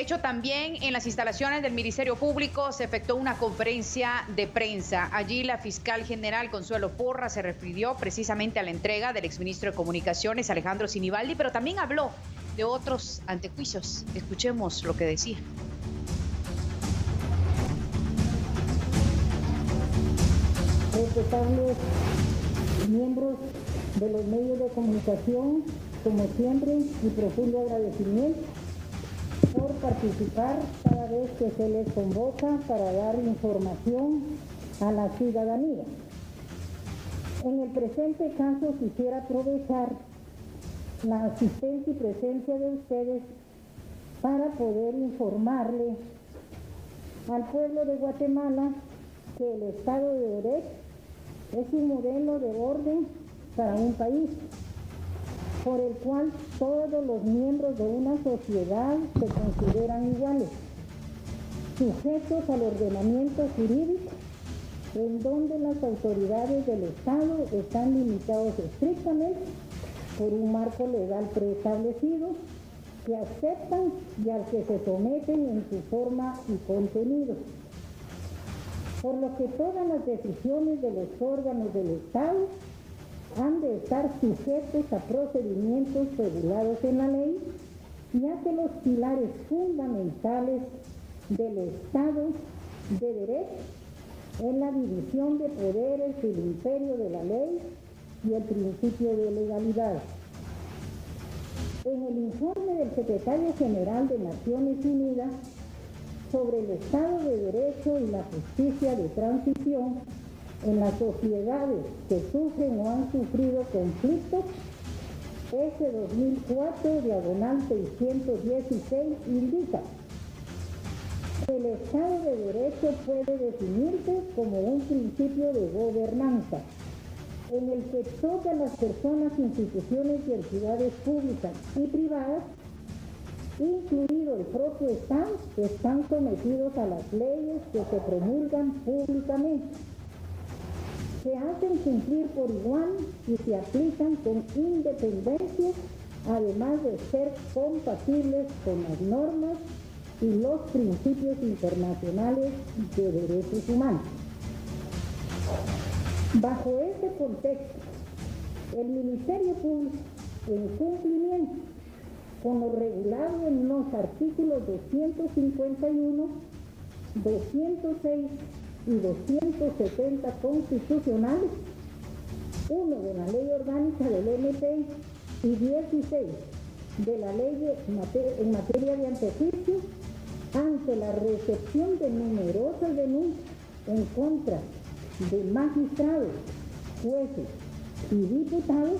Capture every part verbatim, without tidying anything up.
hecho, también en las instalaciones del Ministerio Público se efectuó una conferencia de prensa. Allí la fiscal general Consuelo Porras se refirió precisamente a la entrega del exministro de Comunicaciones, Alejandro Sinibaldi, pero también habló de otros antejuicios. Escuchemos lo que decía. Respetables miembros de los medios de comunicación, como siempre, mi profundo agradecimiento por participar cada vez que se les convoca para dar información a la ciudadanía. En el presente caso quisiera aprovechar la asistencia y presencia de ustedes para poder informarle al pueblo de Guatemala que el Estado de Derecho es un modelo de orden para un país, por el cual todos los miembros de una sociedad se consideran iguales, sujetos al ordenamiento jurídico, en donde las autoridades del Estado están limitados estrictamente por un marco legal preestablecido que aceptan y al que se someten en su forma y contenido. Por lo que todas las decisiones de los órganos del Estado han de estar sujetos a procedimientos regulados en la ley, ya que los pilares fundamentales del Estado de Derecho es la división de poderes, el imperio de la ley y el principio de legalidad. En el informe del Secretario General de Naciones Unidas sobre el Estado de Derecho y la justicia de transición en las sociedades que sufren o han sufrido conflictos, S dos mil cuatro, diagonal seiscientos dieciséis, indica que el Estado de Derecho puede definirse como un principio de gobernanza en el que todas las personas, instituciones y entidades públicas y privadas, incluido el propio Estado, están sometidos a las leyes que se promulgan públicamente, se hacen cumplir por igual y se aplican con independencia, además de ser compatibles con las normas y los principios internacionales de derechos humanos. Bajo este contexto, el Ministerio Público, en cumplimiento con lo regulado en los artículos doscientos cincuenta y uno, doscientos seis y doscientos setenta constitucionales, uno de la Ley Orgánica del M P y dieciséis de la Ley en materia de antejuicio, ante la recepción de numerosas denuncias en contra de magistrados, jueces y diputados,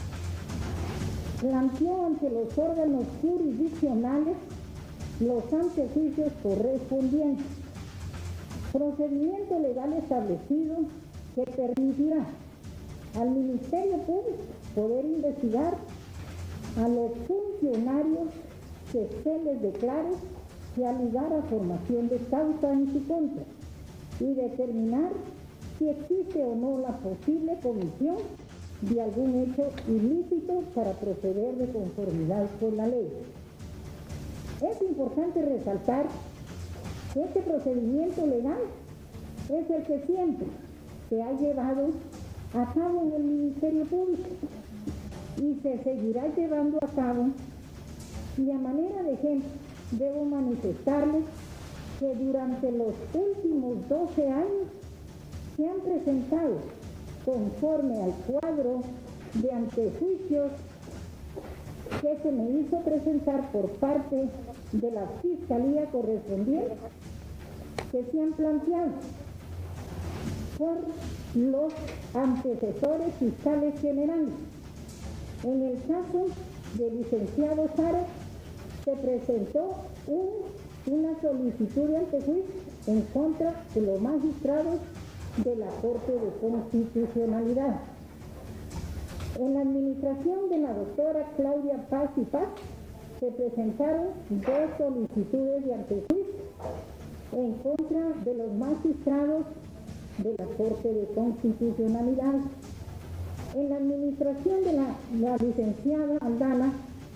planteó ante los órganos jurisdiccionales los antejuicios correspondientes, procedimiento legal establecido que permitirá al Ministerio Público poder investigar a los funcionarios que se les declare que al lugar a formación de causa en su contra y determinar si existe o no la posible comisión de algún hecho ilícito para proceder de conformidad con la ley. Es importante resaltar que este procedimiento legal es el que siempre se ha llevado a cabo en el Ministerio Público y se seguirá llevando a cabo, y a manera de ejemplo debo manifestarles que durante los últimos doce años se han presentado, conforme al cuadro de antejuicios que se me hizo presentar por parte de la Fiscalía correspondiente, que se han planteado por los antecesores fiscales generales. En el caso del licenciado Sara, se presentó un, una solicitud de antejuicio en contra de los magistrados de la Corte de Constitucionalidad. En la administración de la doctora Claudia Paz y Paz se presentaron dos solicitudes de antejuicio en contra de los magistrados de la Corte de Constitucionalidad. En la administración de la, la licenciada Aldana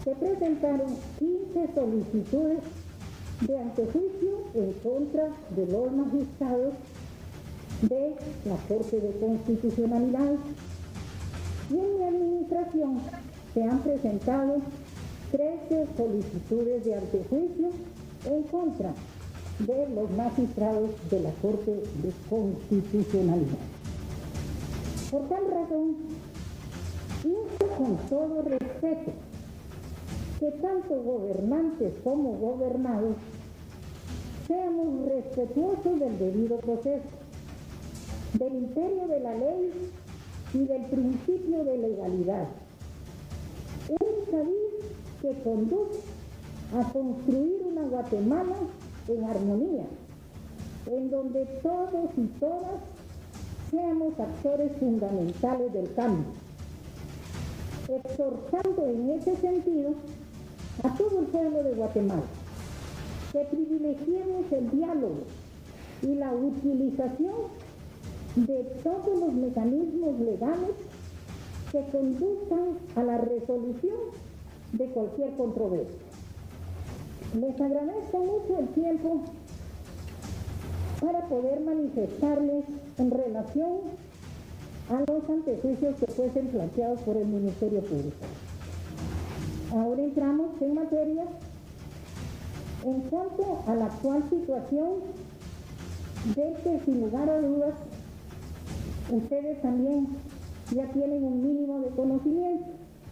se presentaron quince solicitudes de antejuicio en contra de los magistrados de la Corte de Constitucionalidad. Y en mi administración se han presentado trece solicitudes de antejuicio en contra de los magistrados de la Corte de Constitucionalidad. Por tal razón, insto con todo respeto que tanto gobernantes como gobernados seamos respetuosos del debido proceso, del imperio de la ley y del principio de legalidad. Única vía que conduce a construir una Guatemala en armonía, en donde todos y todas seamos actores fundamentales del cambio, exhortando en ese sentido a todo el pueblo de Guatemala que privilegiemos el diálogo y la utilización de todos los mecanismos legales que conduzcan a la resolución de cualquier controversia. Les agradezco mucho el tiempo para poder manifestarles en relación a los antejuicios que fuesen planteados por el Ministerio Público. Ahora entramos en materia en cuanto a la actual situación de que, sin lugar a dudas, ustedes también ya tienen un mínimo de conocimiento.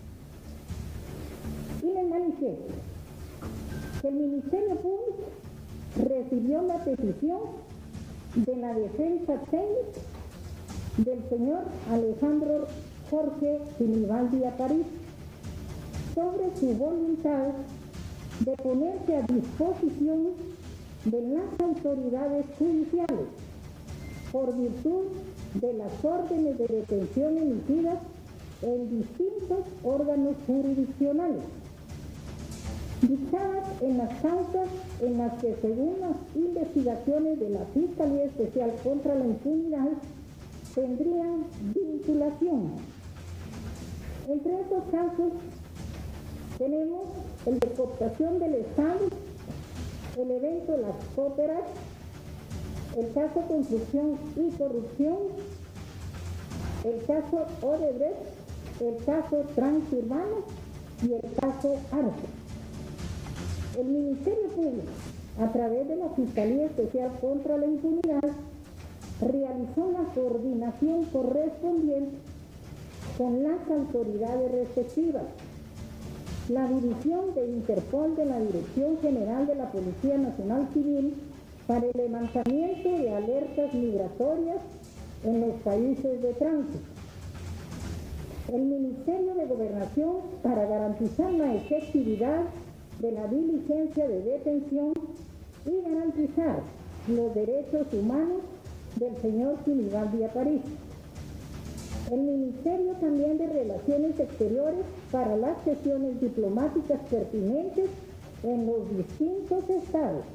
Y les manifiesto que el Ministerio Público recibió la petición de la defensa técnica del señor Alejandro Jorge Sinibaldi Aparicio sobre su voluntad de ponerse a disposición de las autoridades judiciales por virtud de las órdenes de detención emitidas en distintos órganos jurisdiccionales, dictadas en las causas en las que, según las investigaciones de la Fiscalía Especial contra la Impunidad, tendrían vinculación. Entre estos casos tenemos el de cooptación del Estado, el evento de las cóperas, el caso Construcción y Corrupción, el caso Odebrecht, el caso Transurbano y el caso Arce. El Ministerio Público, a través de la Fiscalía Especial contra la Impunidad, realizó la coordinación correspondiente con las autoridades respectivas. La División de Interpol de la Dirección General de la Policía Nacional Civil para el levantamiento de alertas migratorias en los países de tránsito. El Ministerio de Gobernación para garantizar la efectividad de la diligencia de detención y garantizar los derechos humanos del señor Sinibaldi Aparicio. El Ministerio también de Relaciones Exteriores para las sesiones diplomáticas pertinentes en los distintos estados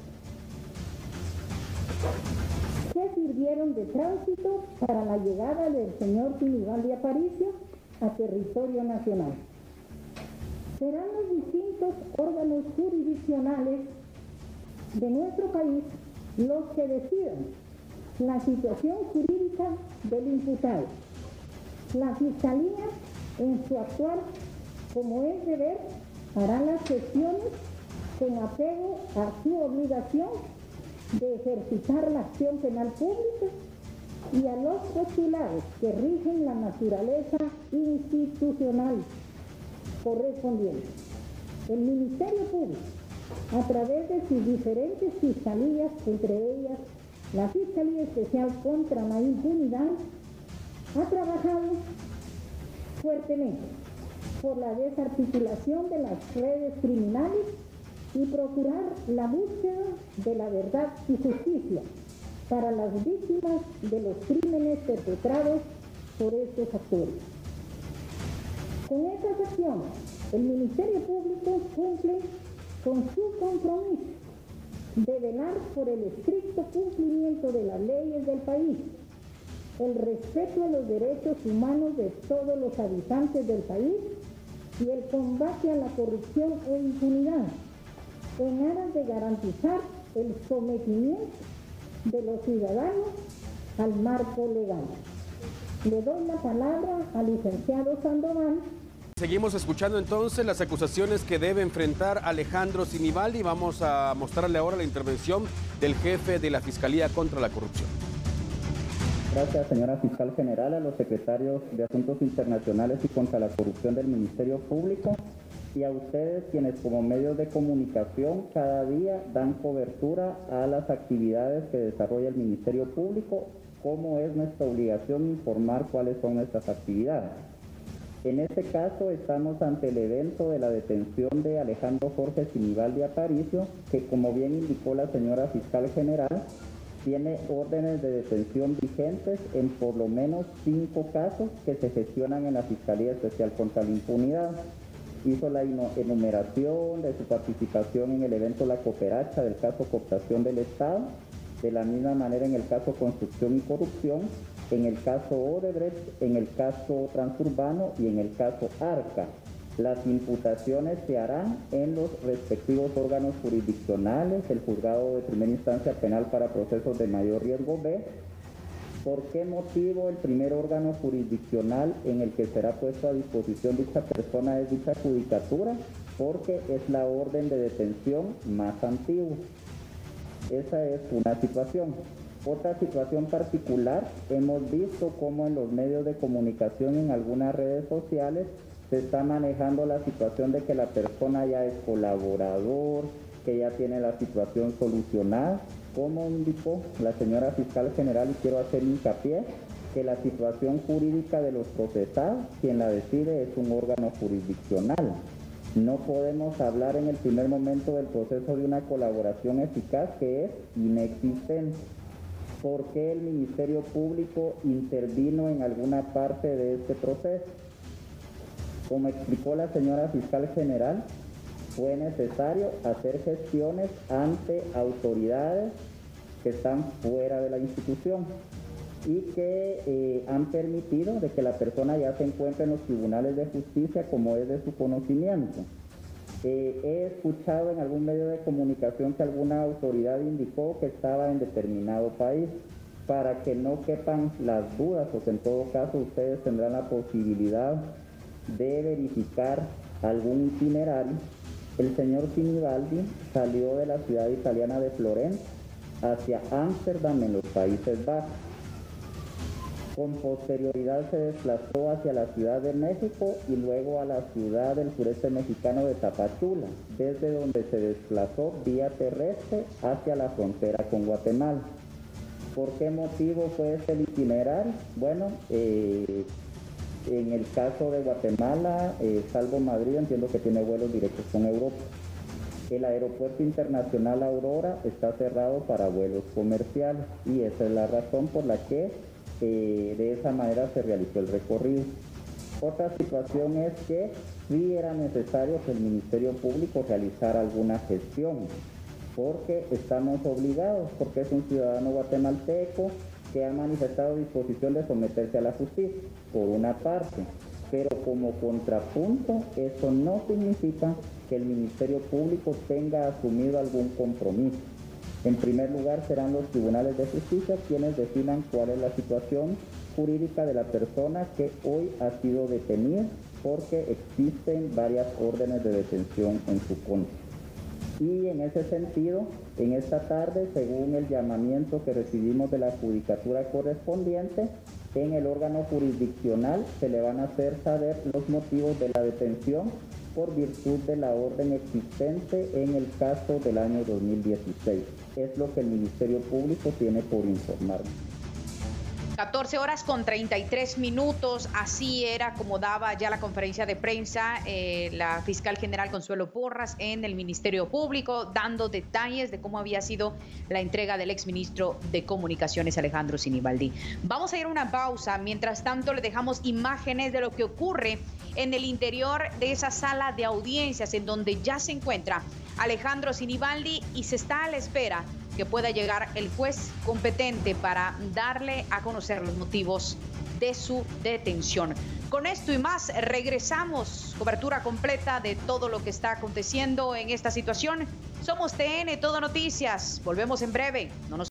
que sirvieron de tránsito para la llegada del señor Sinibaldi Aparicio a territorio nacional. Serán los distintos órganos jurisdiccionales de nuestro país los que decidan la situación jurídica del imputado. La Fiscalía, en su actuar como es deber, hará las gestiones con apego a su obligación de ejercitar la acción penal pública y a los postulados que rigen la naturaleza institucional correspondiente. El Ministerio Público, a través de sus diferentes fiscalías, entre ellas la Fiscalía Especial contra la Impunidad, ha trabajado fuertemente por la desarticulación de las redes criminales y procurar la búsqueda de la verdad y justicia para las víctimas de los crímenes perpetrados por estos actores. Con estas acciones, el Ministerio Público cumple con su compromiso de velar por el estricto cumplimiento de las leyes del país, el respeto a los derechos humanos de todos los habitantes del país y el combate a la corrupción e impunidad, en aras de garantizar el sometimiento de los ciudadanos al marco legal. Le doy la palabra al licenciado Sandoval. Seguimos escuchando entonces las acusaciones que debe enfrentar Alejandro Sinibaldi. Vamos a mostrarle ahora la intervención del jefe de la Fiscalía contra la Corrupción. Gracias, señora Fiscal General, a los secretarios de Asuntos Internacionales y contra la Corrupción del Ministerio Público y a ustedes quienes como medios de comunicación cada día dan cobertura a las actividades que desarrolla el Ministerio Público, como es nuestra obligación informar cuáles son nuestras actividades. En este caso estamos ante el evento de la detención de Alejandro Jorge Sinibaldi Aparicio, que como bien indicó la señora Fiscal General, tiene órdenes de detención vigentes en por lo menos cinco casos que se gestionan en la Fiscalía Especial contra la Impunidad. Hizo la enumeración de su participación en el evento La Cooperacha del caso Cooptación del Estado, de la misma manera en el caso Construcción y Corrupción, en el caso Odebrecht, en el caso Transurbano y en el caso Arca. Las imputaciones se harán en los respectivos órganos jurisdiccionales, el Juzgado de Primera Instancia Penal para Procesos de Mayor Riesgo B. ¿Por qué motivo el primer órgano jurisdiccional en el que será puesto a disposición dicha persona es dicha judicatura? Porque es la orden de detención más antigua. Esa es una situación. Otra situación particular, hemos visto cómo en los medios de comunicación, en algunas redes sociales, se está manejando la situación de que la persona ya es colaborador, que ya tiene la situación solucionada. Como indicó la señora Fiscal General, y quiero hacer hincapié, que la situación jurídica de los procesados, quien la decide es un órgano jurisdiccional. No podemos hablar en el primer momento del proceso de una colaboración eficaz que es inexistente. ¿Por qué el Ministerio Público intervino en alguna parte de este proceso? Como explicó la señora Fiscal General, fue necesario hacer gestiones ante autoridades que están fuera de la institución y que eh, han permitido de que la persona ya se encuentre en los tribunales de justicia como es de su conocimiento. Eh, he escuchado en algún medio de comunicación que alguna autoridad indicó que estaba en determinado país. Para que no quepan las dudas, porque en todo caso ustedes tendrán la posibilidad de verificar algún itinerario, el señor Sinibaldi salió de la ciudad italiana de Florencia hacia Ámsterdam en los Países Bajos. Con posterioridad se desplazó hacia la Ciudad de México y luego a la ciudad del sureste mexicano de Tapachula, desde donde se desplazó vía terrestre hacia la frontera con Guatemala. ¿Por qué motivo fue este el itinerario? Bueno, eh, en el caso de Guatemala, eh, salvo Madrid, entiendo que tiene vuelos directos con Europa. El aeropuerto internacional Aurora está cerrado para vuelos comerciales y esa es la razón por la que eh, de esa manera se realizó el recorrido. Otra situación es que sí era necesario que el Ministerio Público realizara alguna gestión, porque estamos obligados, porque es un ciudadano guatemalteco que ha manifestado disposición de someterse a la justicia, por una parte, pero como contrapunto, eso no significa que el Ministerio Público tenga asumido algún compromiso. En primer lugar, serán los tribunales de justicia quienes definan cuál es la situación jurídica de la persona que hoy ha sido detenida, porque existen varias órdenes de detención en su contra. Y en ese sentido, en esta tarde, según el llamamiento que recibimos de la judicatura correspondiente, en el órgano jurisdiccional se le van a hacer saber los motivos de la detención por virtud de la orden existente en el caso del año dos mil dieciséis. Es lo que el Ministerio Público tiene por informar. catorce horas con treinta y tres minutos, así era como daba ya la conferencia de prensa eh, la fiscal general Consuelo Porras en el Ministerio Público, dando detalles de cómo había sido la entrega del exministro de Comunicaciones Alejandro Sinibaldi. Vamos a ir a una pausa, mientras tanto le dejamos imágenes de lo que ocurre en el interior de esa sala de audiencias en donde ya se encuentra Alejandro Sinibaldi y se está a la espera que pueda llegar el juez competente para darle a conocer los motivos de su detención. Con esto y más, regresamos. Cobertura completa de todo lo que está aconteciendo en esta situación. Somos T N Todo Noticias. Volvemos en breve. No nos